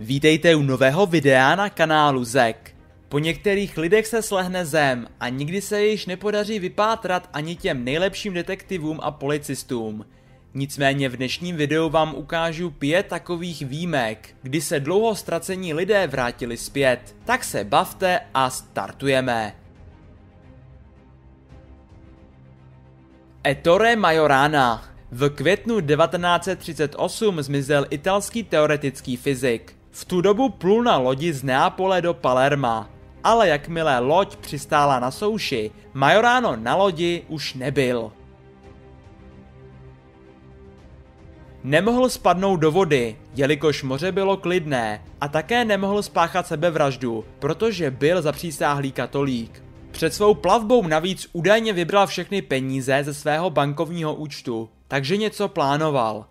Vítejte u nového videa na kanálu Zek. Po některých lidech se slehne zem a nikdy se již nepodaří vypátrat ani těm nejlepším detektivům a policistům. Nicméně v dnešním videu vám ukážu 5 takových výjimek, kdy se dlouho ztracení lidé vrátili zpět. Tak se bavte a startujeme. Ettore Majorana. V květnu 1938 zmizel italský teoretický fyzik. V tu dobu plul na lodi z Neapole do Palerma, ale jakmile loď přistála na souši, Majorano na lodi už nebyl. Nemohl spadnout do vody, jelikož moře bylo klidné, a také nemohl spáchat sebevraždu, protože byl zapřísáhlý katolík. Před svou plavbou navíc údajně vybral všechny peníze ze svého bankovního účtu, takže něco plánoval.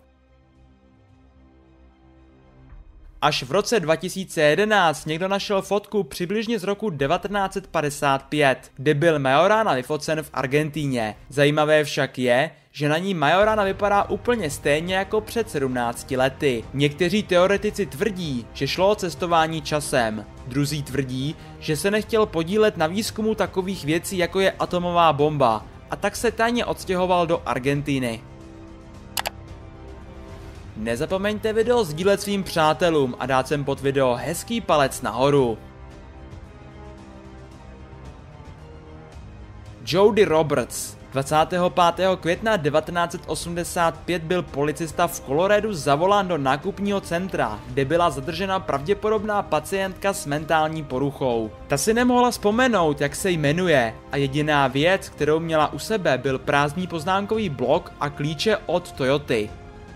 Až v roce 2011 někdo našel fotku přibližně z roku 1955, kde byl Majorana vyfocen v Argentíně. Zajímavé však je, že na ní Majorana vypadá úplně stejně jako před 17 lety. Někteří teoretici tvrdí, že šlo o cestování časem. Druzí tvrdí, že se nechtěl podílet na výzkumu takových věcí, jako je atomová bomba, a tak se tajně odstěhoval do Argentiny. Nezapomeňte video sdílet svým přátelům a dát sem pod video hezký palec nahoru. Jody Roberts. 25. května 1985 byl policista v Coloradu zavolán do nákupního centra, kde byla zadržena pravděpodobná pacientka s mentální poruchou. Ta si nemohla vzpomenout, jak se jmenuje, a jediná věc, kterou měla u sebe, byl prázdný poznámkový blok a klíče od Toyoty.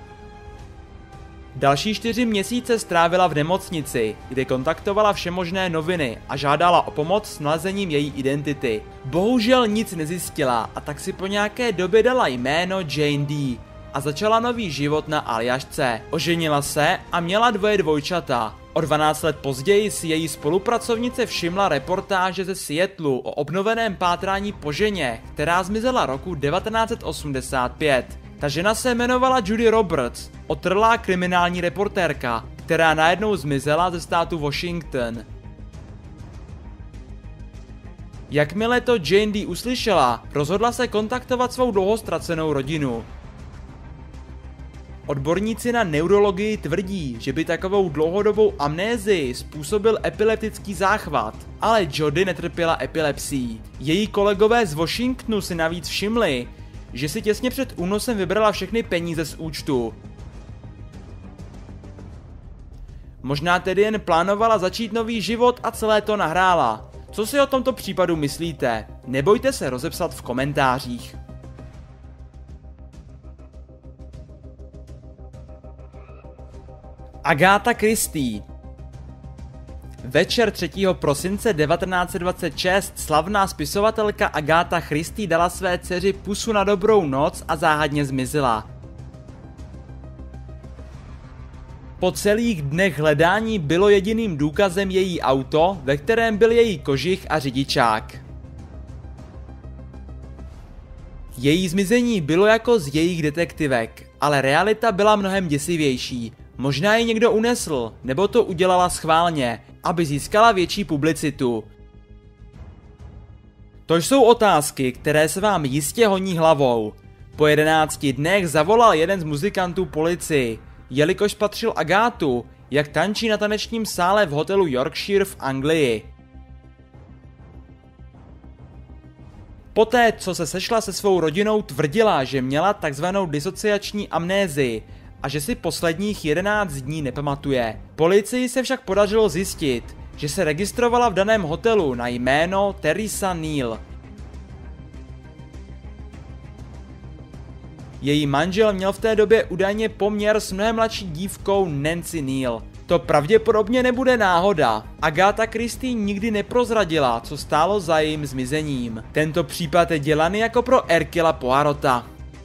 Další 4 měsíce strávila v nemocnici, kde kontaktovala všemožné noviny a žádala o pomoc s nalezením její identity. Bohužel nic nezjistila a tak si po nějaké době dala jméno Jane D. a začala nový život na Aljašce. Oženila se a měla 2 dvojčata. O 12 let později si její spolupracovnice všimla reportáže ze Seattlu o obnoveném pátrání po ženě, která zmizela roku 1985. Ta žena se jmenovala Judy Roberts, otrlá kriminální reportérka, která najednou zmizela ze státu Washington. Jakmile to Jane D. uslyšela, rozhodla se kontaktovat svou dlouho ztracenou rodinu. Odborníci na neurologii tvrdí, že by takovou dlouhodobou amnézii způsobil epileptický záchvat, ale Jody netrpěla epilepsií. Její kolegové z Washingtonu si navíc všimli, že si těsně před únosem vybrala všechny peníze z účtu. Možná tedy jen plánovala začít nový život a celé to nahrála. Co si o tomto případu myslíte? Nebojte se rozepsat v komentářích. Agatha Christie. Večer 3. prosince 1926 slavná spisovatelka Agatha Christie dala své dceři pusu na dobrou noc a záhadně zmizela. Po celých dnech hledání bylo jediným důkazem její auto, ve kterém byl její kožich a řidičák. Její zmizení bylo jako z jejich detektivek, ale realita byla mnohem děsivější. Možná ji někdo unesl, nebo to udělala schválně, aby získala větší publicitu. To jsou otázky, které se vám jistě honí hlavou. Po 11 dnech zavolal jeden z muzikantů policii, jelikož spatřil Agátu, jak tančí na tanečním sále v hotelu Yorkshire v Anglii. Poté, co se sešla se svou rodinou, tvrdila, že měla takzvanou disociační amnézii a že si posledních 11 dní nepamatuje. Policii se však podařilo zjistit, že se registrovala v daném hotelu na jméno Theresa Neal. Její manžel měl v té době údajně poměr s mnohem mladší dívkou Nancy Neal. To pravděpodobně nebude náhoda. Agatha Christie nikdy neprozradila, co stálo za jejím zmizením. Tento případ je dělaný jako pro Hercula Poirota.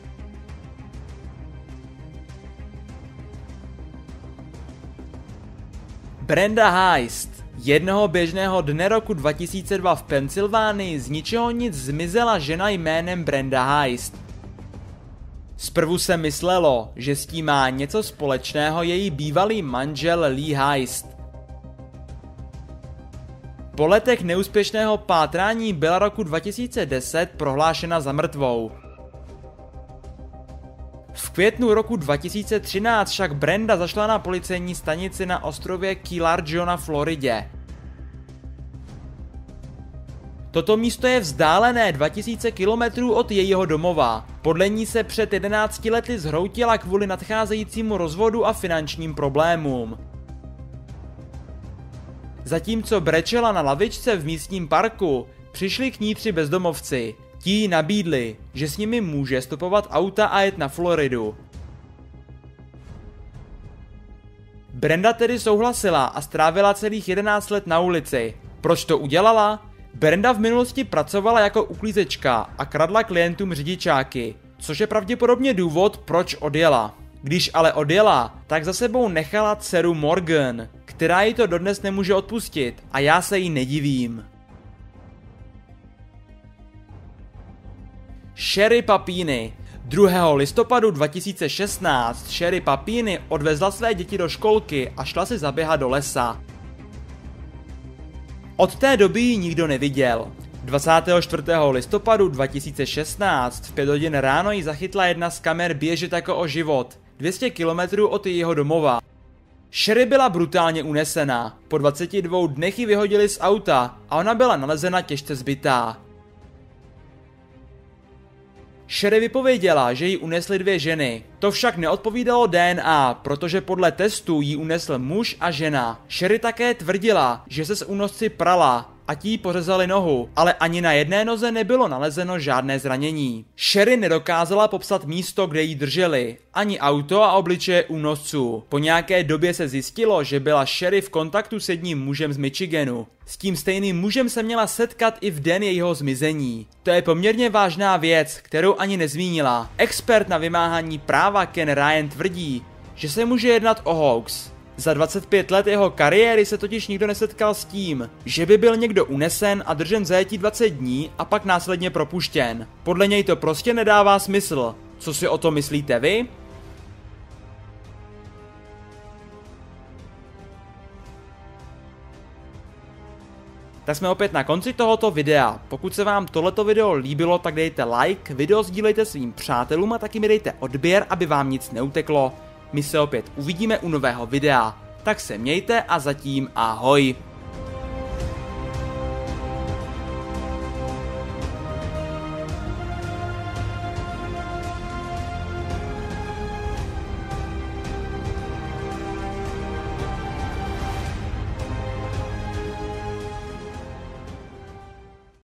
Brenda Heist. Jednoho běžného dne roku 2002 v Pensylvánii z ničeho nic zmizela žena jménem Brenda Heist. Zprvu se myslelo, že s tím má něco společného její bývalý manžel Lee Heist. Po letech neúspěšného pátrání byla roku 2010 prohlášena za mrtvou. V květnu roku 2013 však Brenda zašla na policejní stanici na ostrově Key Largo na Floridě. Toto místo je vzdálené 2000 km od jejího domova. Podle ní se před 11 lety zhroutila kvůli nadcházejícímu rozvodu a finančním problémům. Zatímco brečela na lavičce v místním parku, přišli k ní 3 bezdomovci. Ti jí nabídli, že s nimi může stopovat auta a jet na Floridu. Brenda tedy souhlasila a strávila celých 11 let na ulici. Proč to udělala? Brenda v minulosti pracovala jako uklízečka a kradla klientům řidičáky, což je pravděpodobně důvod, proč odjela. Když ale odjela, tak za sebou nechala dceru Morgan, která jí to dodnes nemůže odpustit a já se jí nedivím. Sherry Papini. 2. listopadu 2016 Sherry Papini odvezla své děti do školky a šla si zaběhat do lesa. Od té doby ji nikdo neviděl. 24. listopadu 2016 v 5 hodin ráno ji zachytla jedna z kamer běžet jako o život, 200 km od jejího domova. Sherry byla brutálně unesená, po 22 dnech ji vyhodili z auta a ona byla nalezena těžce zbitá. Sherry vypověděla, že ji unesly 2 ženy. To však neodpovídalo DNA, protože podle testů ji unesl muž a žena. Sherry také tvrdila, že se s únosci prala a ti jí pořezali nohu, ale ani na jedné noze nebylo nalezeno žádné zranění. Sherry nedokázala popsat místo, kde ji drželi, ani auto a obličeje únosců. Po nějaké době se zjistilo, že byla Sherry v kontaktu s jedním mužem z Michiganu. S tím stejným mužem se měla setkat i v den jejího zmizení. To je poměrně vážná věc, kterou ani nezmínila. Expert na vymáhání práva Ken Ryan tvrdí, že se může jednat o hoax. Za 25 let jeho kariéry se totiž nikdo nesetkal s tím, že by byl někdo unesen a držen v zajetí 20 dní a pak následně propuštěn. Podle něj to prostě nedává smysl. Co si o to myslíte vy? Tak jsme opět na konci tohoto videa. Pokud se vám tohleto video líbilo, tak dejte like, video sdílejte svým přátelům a taky mi dejte odběr, aby vám nic neuteklo. My se opět uvidíme u nového videa. Tak se mějte a zatím ahoj.